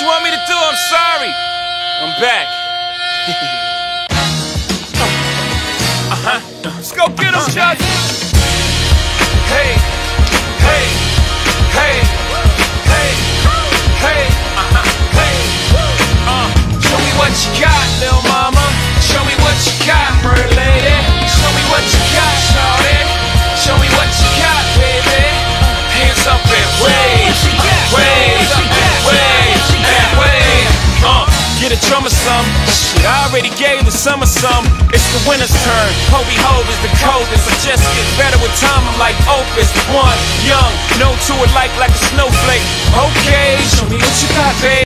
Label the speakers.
Speaker 1: you want me to do? I'm sorry. I'm back. Let's go get him, Chuck. Hey, hey, hey, hey, hey, hey. Show me what you got, little mama. Show me what you got, bird lady. Show me what you got, shawty. Show me what you got, baby. Hands up and wave, wave, wave, and wave. Get a drummer some. Shit, I already gave the summer some. It's the winter's turn. Hobie Hove is the coldest. I just get better with time. I'm like Opus, one, young, no to it like a snowflake. Okay, show me what you got, babe.